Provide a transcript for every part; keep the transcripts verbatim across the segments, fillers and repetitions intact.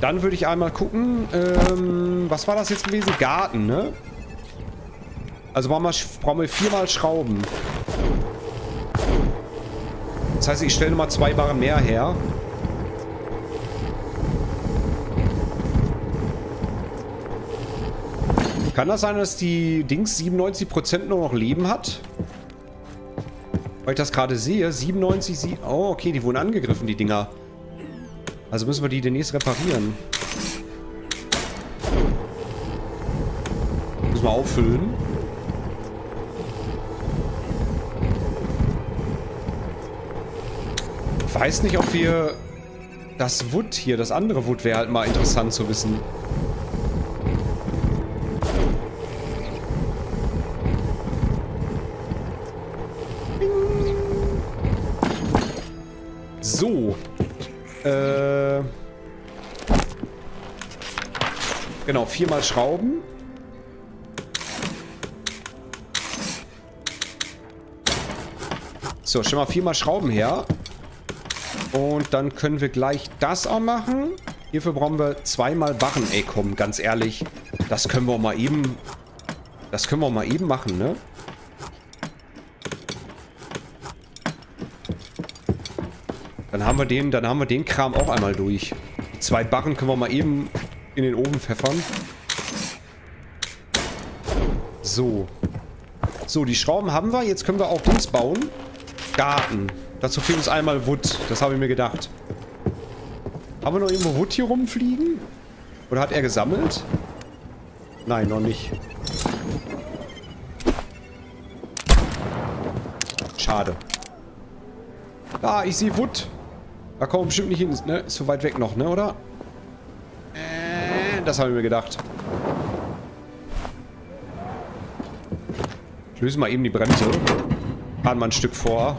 Dann würde ich einmal gucken, ähm, was war das jetzt gewesen? Garten, ne? Also brauchen wir, brauchen wir viermal Schrauben. Das heißt, ich stelle nochmal zwei Barren mehr her. Kann das sein, dass die Dings siebenundneunzig Prozent nur noch Leben hat? Weil ich das gerade sehe. siebenundneunzig, sie oh, okay, die wurden angegriffen, die Dinger. Also müssen wir die demnächst reparieren. Müssen wir auffüllen. Ich weiß nicht, ob wir... Das Wood hier, das andere Wood wäre halt mal interessant zu wissen. So. Äh... Genau, viermal Schrauben. So, stell mal viermal Schrauben her. Und dann können wir gleich das auch machen. Hierfür brauchen wir zweimal Barren. Ey, komm, ganz ehrlich. Das können wir auch mal eben... Das können wir auch mal eben machen, ne? Dann haben wir den, dann haben wir den Kram auch einmal durch. Die zwei Barren können wir mal eben in den Ofen pfeffern. So. So, die Schrauben haben wir. Jetzt können wir auch Dings bauen. Garten. Dazu fehlt uns einmal Wood. Das habe ich mir gedacht. Haben wir noch irgendwo Wood hier rumfliegen? Oder hat er gesammelt? Nein, noch nicht. Schade. Ah, ich sehe Wood. Da kommen wir bestimmt nicht hin. Ne? Ist so weit weg noch, ne? Oder? Äh, das habe ich mir gedacht. Ich löse mal eben die Bremse. Fahren mal ein Stück vor.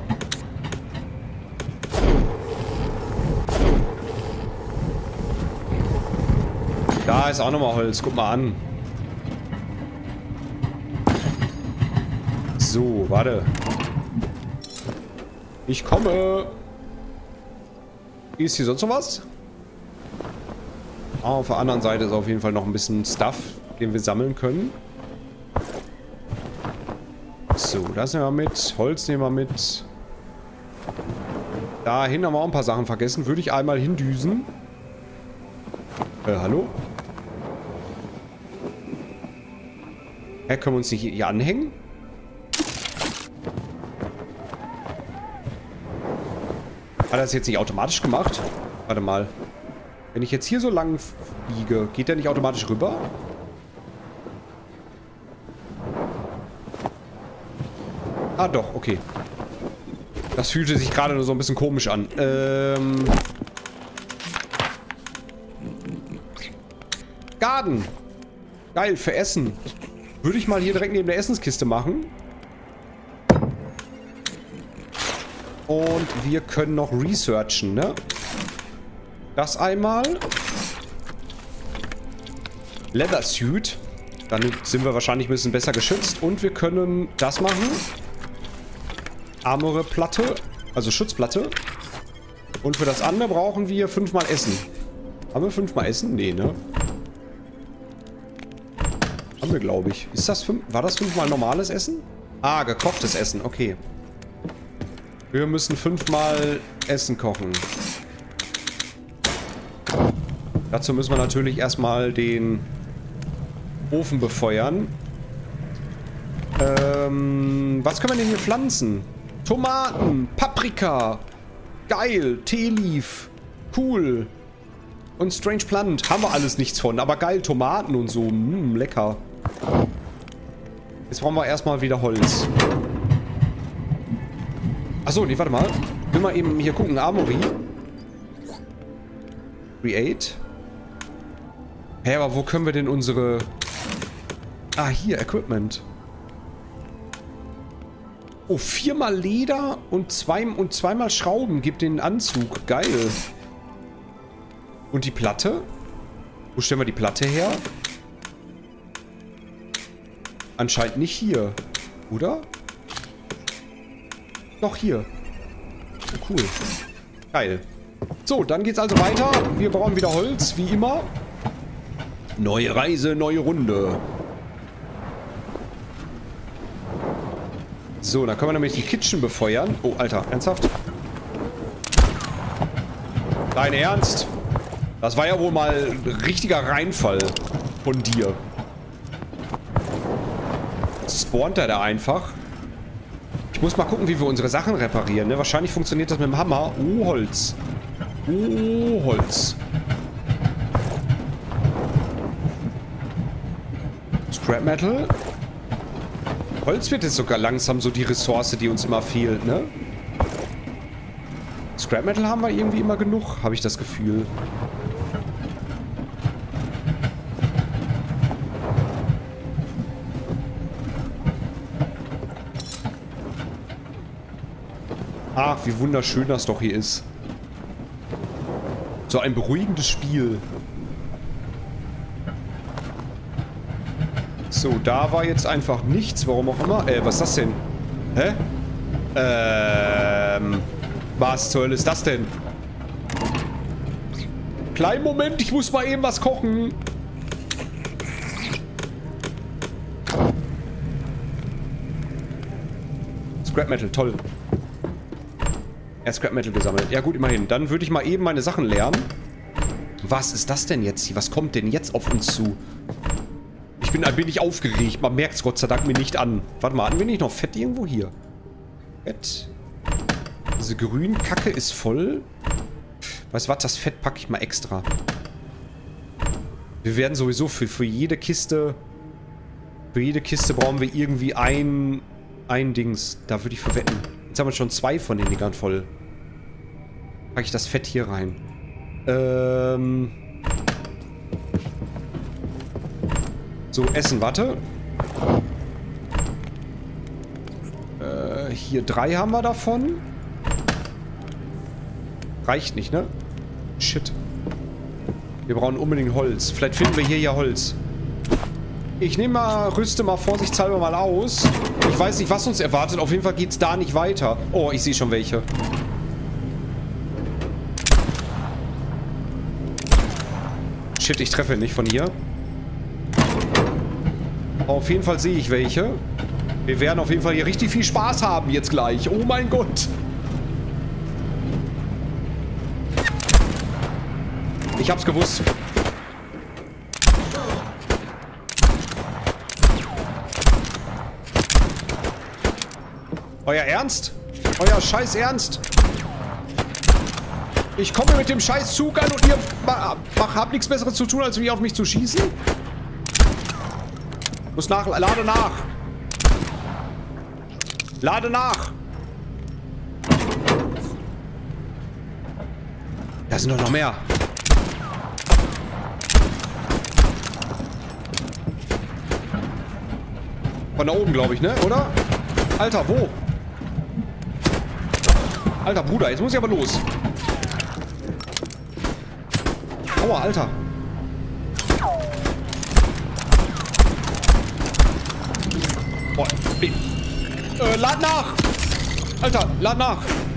Da ist auch nochmal Holz. Guck mal an. So, warte. Ich komme. Ist hier sonst noch was? Ah, auf der anderen Seite ist auf jeden Fall noch ein bisschen Stuff, den wir sammeln können. So, das nehmen wir mit. Holz nehmen wir mit. Dahin haben wir auch ein paar Sachen vergessen. Würde ich einmal hindüsen. Äh, hallo? Hä, können wir uns nicht hier anhängen? Hat er das jetzt nicht automatisch gemacht? Warte mal. Wenn ich jetzt hier so lang fliege, geht der nicht automatisch rüber? Ah, doch, okay. Das fühlte sich gerade nur so ein bisschen komisch an. Ähm... Garten. Geil, für Essen. Würde ich mal hier direkt neben der Essenskiste machen. Und wir können noch researchen, ne? Das einmal. Leather Suit. Dann sind wir wahrscheinlich ein bisschen besser geschützt. Und wir können das machen. Armore Platte. Also Schutzplatte. Und für das andere brauchen wir fünfmal Essen. Haben wir fünfmal Essen? Nee, ne? Haben wir, glaube ich. Ist das fünf? War das fünfmal normales Essen? Ah, gekochtes Essen. Okay. Wir müssen fünfmal Essen kochen. Dazu müssen wir natürlich erstmal den Ofen befeuern. Ähm, was können wir denn hier pflanzen? Tomaten, Paprika. Geil, Teeleaf. Cool. Und Strange Plant. Haben wir alles nichts von. Aber geil, Tomaten und so. Mm, lecker. Jetzt brauchen wir erstmal wieder Holz. Achso, nee, warte mal. Ich will mal eben hier gucken. Armory. Create. Hä, aber wo können wir denn unsere... Ah, hier, Equipment. Oh, viermal Leder und, zwei, und zweimal Schrauben gibt den Anzug. Geil. Und die Platte? Wo stellen wir die Platte her? Anscheinend nicht hier. Oder? Doch, hier. Oh, cool. Geil. So, dann geht's also weiter. Wir brauchen wieder Holz, wie immer. Neue Reise, neue Runde. So, dann können wir nämlich die Kitchen befeuern. Oh, Alter, ernsthaft? Dein Ernst? Das war ja wohl mal ein richtiger Reinfall von dir. Spawnt er da einfach? Ich muss mal gucken, wie wir unsere Sachen reparieren. Ne? Wahrscheinlich funktioniert das mit dem Hammer. Oh, Holz. Oh, Holz. Scrap Metal. Holz wird jetzt sogar langsam so die Ressource, die uns immer fehlt, ne? Scrap Metal haben wir irgendwie immer genug, habe ich das Gefühl. Ach, wie wunderschön das doch hier ist. So ein beruhigendes Spiel. So, da war jetzt einfach nichts, warum auch immer. Äh, was ist das denn? Hä? Ähm... Was zur Hölle ist das denn? Kleinen Moment, ich muss mal eben was kochen. Scrap Metal, toll. Er hat Scrap Metal gesammelt. Ja gut, immerhin. Dann würde ich mal eben meine Sachen lernen. Was ist das denn jetzt hier? Was kommt denn jetzt auf uns zu? Ich bin ein wenig aufgeregt. Man merkt es Gott sei Dank mir nicht an. Warte mal, hatten wir nicht noch Fett irgendwo hier? Fett. Diese grüne Kacke ist voll. Weißt du was? Das Fett packe ich mal extra. Wir werden sowieso für, für jede Kiste... Für jede Kiste brauchen wir irgendwie ein... Ein Dings. Da würde ich für wetten. Jetzt haben wir schon zwei von den Dingern voll. Packe ich das Fett hier rein. Ähm... So, Essen, warte. Äh, hier drei haben wir davon. Reicht nicht, ne? Shit. Wir brauchen unbedingt Holz. Vielleicht finden wir hier ja Holz. Ich nehme mal, rüste mal vorsichtshalber mal aus. Ich weiß nicht, was uns erwartet. Auf jeden Fall geht's da nicht weiter. Oh, ich sehe schon welche. Shit, ich treffe nicht von hier. Auf jeden Fall sehe ich welche. Wir werden auf jeden Fall hier richtig viel Spaß haben jetzt gleich. Oh mein Gott. Ich hab's gewusst. Euer Ernst? Euer Scheiß Ernst? Ich komme mit dem Scheiß Zug an und ihr habt nichts Besseres zu tun, als wie auf mich zu schießen? Muss nach. Lade nach. Lade nach. Da sind doch noch mehr. Von da oben, glaube ich, ne? Oder? Alter, wo? Alter, Bruder, jetzt muss ich aber los. Aua, Alter. Boah, nee. Äh, lad nach! Alter, lad nach!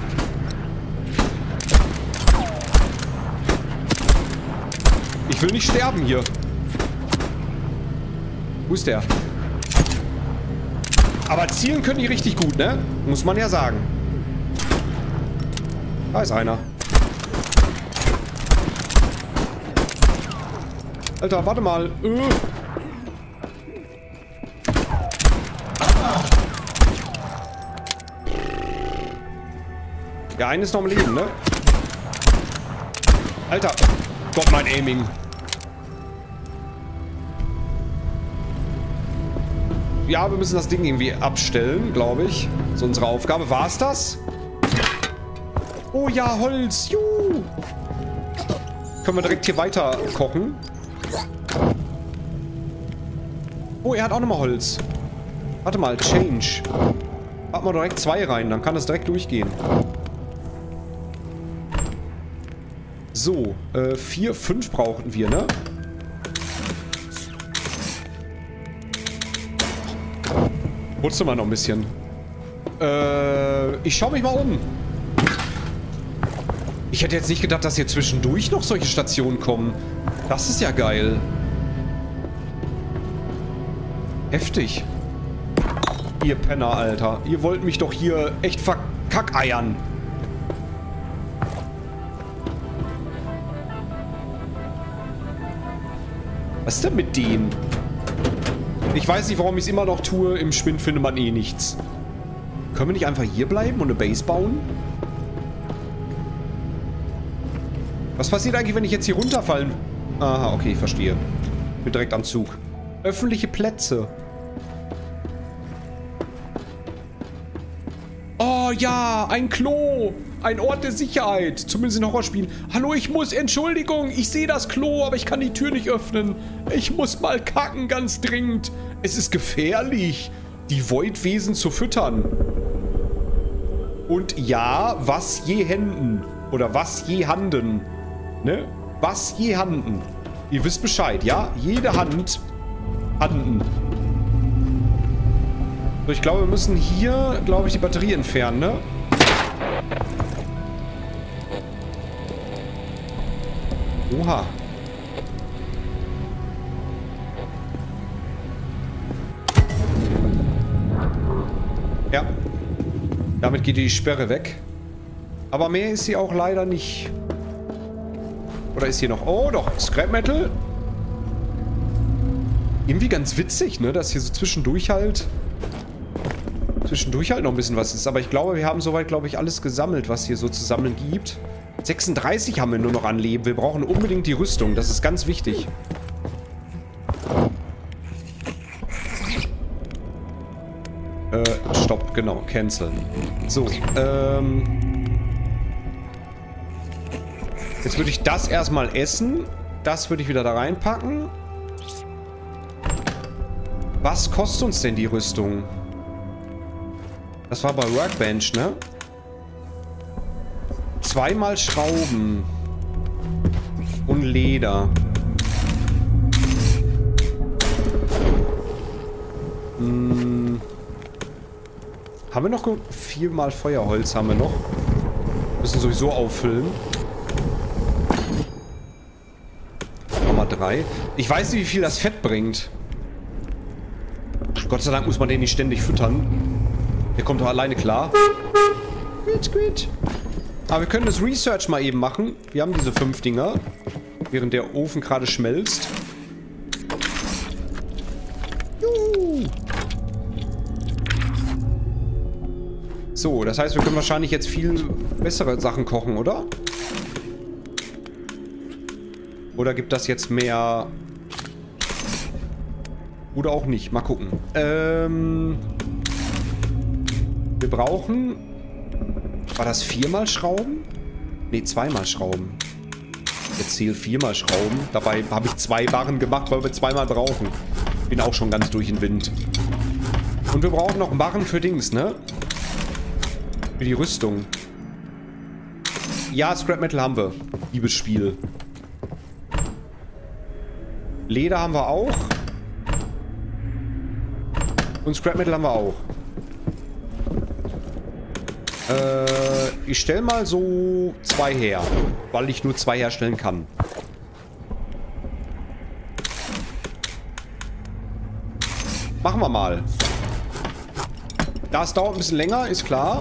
Ich will nicht sterben hier. Wo ist der? Aber zielen können die richtig gut, ne? Muss man ja sagen. Da ist einer. Alter, warte mal. Äh. Der eine ist noch am Leben, ne? Alter. Gott, mein Aiming. Ja, wir müssen das Ding irgendwie abstellen, glaube ich. Das ist unsere Aufgabe. War es das? Oh ja, Holz. Juhu. Können wir direkt hier weiter kochen. Oh, er hat auch nochmal Holz. Warte mal, Change. Packen wir direkt zwei rein, dann kann das direkt durchgehen. So, äh, vier, fünf brauchten wir, ne? Putze mal noch ein bisschen. Äh, ich schau mich mal um. Ich hätte jetzt nicht gedacht, dass hier zwischendurch noch solche Stationen kommen. Das ist ja geil. Heftig. Ihr Penner, Alter. Ihr wollt mich doch hier echt verkackeiern. Was ist denn mit denen? Ich weiß nicht, warum ich es immer noch tue. Im Schwind findet man eh nichts. Können wir nicht einfach hier bleiben und eine Base bauen? Was passiert eigentlich, wenn ich jetzt hier runterfallen... Aha, okay, ich verstehe. Bin direkt am Zug. Öffentliche Plätze. Oh ja, ein Klo. Ein Ort der Sicherheit. Zumindest in Horrorspielen. Hallo, ich muss... Entschuldigung, ich sehe das Klo, aber ich kann die Tür nicht öffnen. Ich muss mal kacken, ganz dringend. Es ist gefährlich, die Voidwesen zu füttern. Und ja, was je Händen. Oder was je Handen. Ne? Was je Handen. Ihr wisst Bescheid, ja? Jede Hand. Handen. So, ich glaube, wir müssen hier, glaube ich, die Batterie entfernen, ne? Oha. Ja. Damit geht die Sperre weg. Aber mehr ist sie auch leider nicht. Oder ist hier noch... Oh, doch. Scrap Metal. Irgendwie ganz witzig, ne? Dass hier so zwischendurch halt... Zwischendurch halt noch ein bisschen was ist. Aber ich glaube, wir haben soweit, glaube ich, alles gesammelt, was hier so zu sammeln gibt. sechsunddreißig haben wir nur noch an Leben. Wir brauchen unbedingt die Rüstung. Das ist ganz wichtig. Äh, stopp. Genau. Cancel. So, ähm... jetzt würde ich das erstmal essen. Das würde ich wieder da reinpacken. Was kostet uns denn die Rüstung? Das war bei Workbench, ne? Zweimal Schrauben. Und Leder. Hm. Haben wir noch... Viermal Feuerholz haben wir noch. Müssen sowieso auffüllen. Nummer drei. Ich weiß nicht, wie viel das Fett bringt. Gott sei Dank muss man den nicht ständig füttern. Der kommt doch alleine klar. Gut, gut. Aber wir können das Research mal eben machen. Wir haben diese fünf Dinger. Während der Ofen gerade schmelzt. Juhu. So, das heißt, wir können wahrscheinlich jetzt viel bessere Sachen kochen, oder? Oder gibt das jetzt mehr... Oder auch nicht. Mal gucken. Ähm... Wir brauchen... War das viermal Schrauben? Ne, zweimal Schrauben. Jetzt zähle viermal Schrauben. Dabei habe ich zwei Barren gemacht, weil wir zweimal brauchen. Bin auch schon ganz durch den Wind. Und wir brauchen noch Barren für Dings, ne? Für die Rüstung. Ja, Scrap Metal haben wir. Liebes Spiel. Leder haben wir auch. Und Scrap Metal haben wir auch. Äh, ich stelle mal so zwei her. Weil ich nur zwei herstellen kann. Machen wir mal. Das dauert ein bisschen länger, ist klar.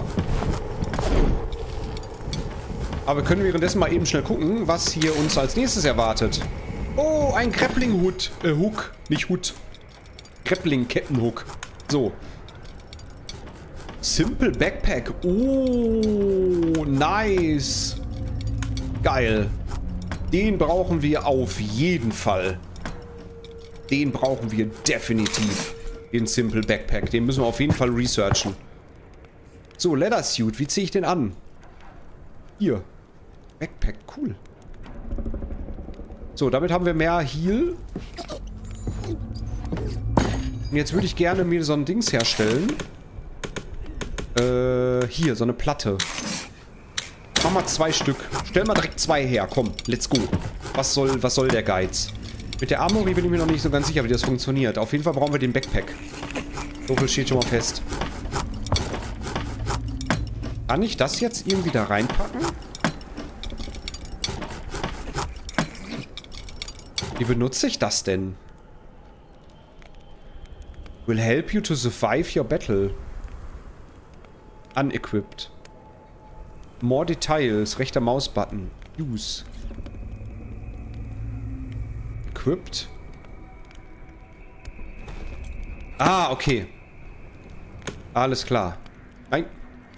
Aber wir können währenddessen mal eben schnell gucken, was hier uns als nächstes erwartet. Oh, ein Grappling-Hook. Äh, Hook. Nicht Hut. Grappling-Kettenhook. So. Simple Backpack. Oh, nice. Geil. Den brauchen wir auf jeden Fall. Den brauchen wir definitiv. Den Simple Backpack. Den müssen wir auf jeden Fall researchen. So, Leather Suit. Wie ziehe ich den an? Hier. Backpack. Cool. So, damit haben wir mehr Heal. Und jetzt würde ich gerne mir so ein Dings herstellen. Äh, hier, so eine Platte. Mach mal zwei Stück. Stell mal direkt zwei her. Komm, let's go. Was soll, was soll der Geiz? Mit der Armory bin ich mir noch nicht so ganz sicher, wie das funktioniert. Auf jeden Fall brauchen wir den Backpack. So viel steht schon mal fest. Kann ich das jetzt irgendwie da reinpacken? Wie benutze ich das denn? Will help you to survive your battle. Unequipped. More details. Rechter Mausbutton. Use. Equipped. Ah, okay. Alles klar. Nein.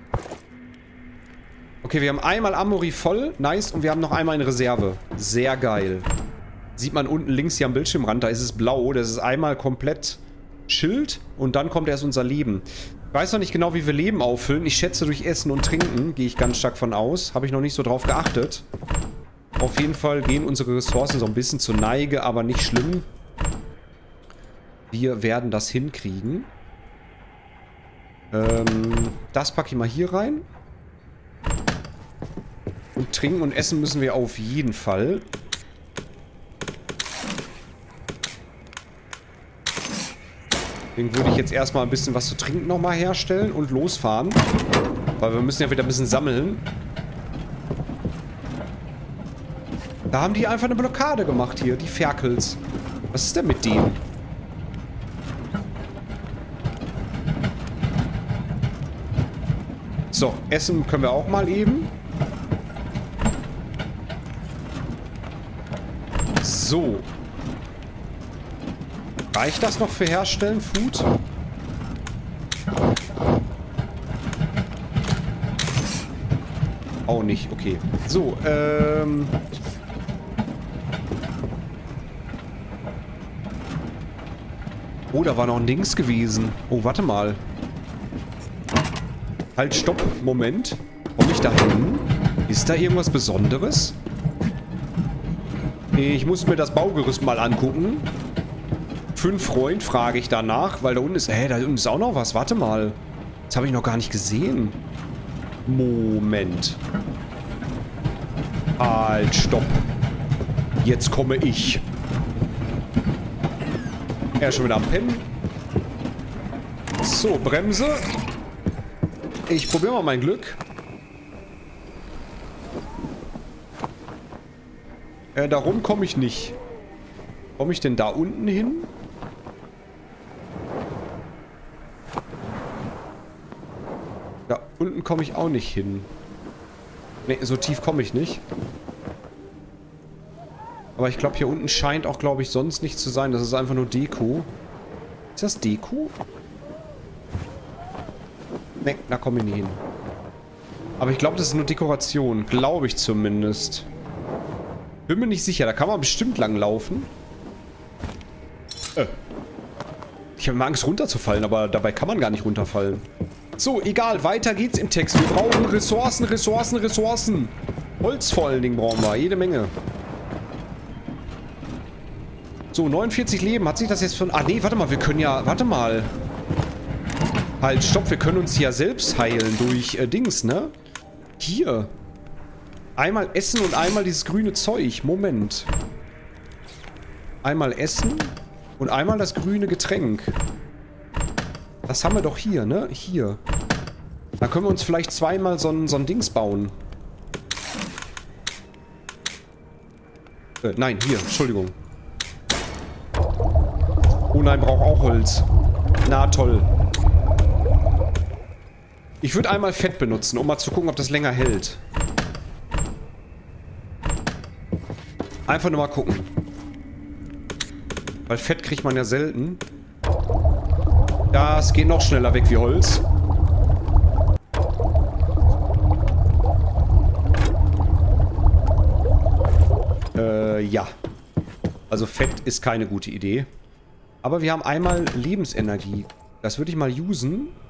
Okay, wir haben einmal Amory voll. Nice. Und wir haben noch einmal in Reserve. Sehr geil. Sieht man unten links hier am Bildschirmrand. Da ist es blau. Das ist einmal komplett Schild. Und dann kommt erst unser Leben. Ich weiß noch nicht genau, wie wir Leben auffüllen. Ich schätze durch Essen und Trinken. Gehe ich ganz stark von aus. Habe ich noch nicht so drauf geachtet. Auf jeden Fall gehen unsere Ressourcen so ein bisschen zur Neige. Aber nicht schlimm. Wir werden das hinkriegen. Ähm, das packe ich mal hier rein. Und trinken und essen müssen wir auf jeden Fall. Deswegen würde ich jetzt erstmal ein bisschen was zu trinken nochmal herstellen und losfahren. Weil wir müssen ja wieder ein bisschen sammeln. Da haben die einfach eine Blockade gemacht hier, die Ferkels. Was ist denn mit denen? So, essen können wir auch mal eben. So. Reicht das noch für Herstellen, Food? Auch nicht, okay. So, ähm... oh, da war noch ein Dings gewesen. Oh, warte mal. Halt, stopp. Moment. Komme ich da hin? Ist da irgendwas Besonderes? Ich muss mir das Baugerüst mal angucken. Fünf Freund frage ich danach, weil da unten ist... Hä, da unten ist auch noch was. Warte mal. Das habe ich noch gar nicht gesehen. Moment. Halt, stopp. Jetzt komme ich. Er ist schon wieder am Pennen. So, Bremse. Ich probiere mal mein Glück. Äh, darum komme ich nicht. Komme ich denn da unten hin? Da unten komme ich auch nicht hin. Ne, so tief komme ich nicht. Aber ich glaube, hier unten scheint auch, glaube ich, sonst nichts zu sein. Das ist einfach nur Deko. Ist das Deko? Ne, da komme ich nicht hin. Aber ich glaube, das ist nur Dekoration. Glaube ich zumindest. Bin mir nicht sicher. Da kann man bestimmt lang laufen. Äh. Ich habe immer Angst runterzufallen, aber dabei kann man gar nicht runterfallen. So, egal. Weiter geht's im Text. Wir brauchen Ressourcen, Ressourcen, Ressourcen. Holz vor allen Dingen brauchen wir. Jede Menge. So, neunundvierzig Leben. Hat sich das jetzt von... Ah, nee, warte mal. Wir können ja... Warte mal. Halt, stopp. Wir können uns ja selbst heilen durch äh, Dings, ne? Hier. Einmal essen und einmal dieses grüne Zeug. Moment. Einmal essen und einmal das grüne Getränk. Das haben wir doch hier, ne? Hier. Dann können wir uns vielleicht zweimal so ein, so ein Dings bauen. Äh, nein, hier. Entschuldigung. Oh nein, braucht auch Holz. Na toll. Ich würde einmal Fett benutzen, um mal zu gucken, ob das länger hält. Einfach nur mal gucken. Weil Fett kriegt man ja selten. Das geht noch schneller weg wie Holz. Äh, ja. Also Fett ist keine gute Idee. Aber wir haben einmal Lebensenergie. Das würde ich mal usen.